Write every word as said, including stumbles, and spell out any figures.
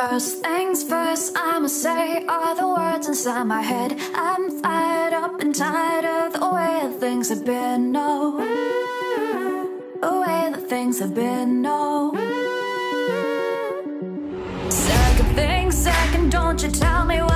First things first, I'ma say all the words inside my head. I'm fired up and tired of the way that things have been, no. The way that things have been, no. Second things second, don't you tell me what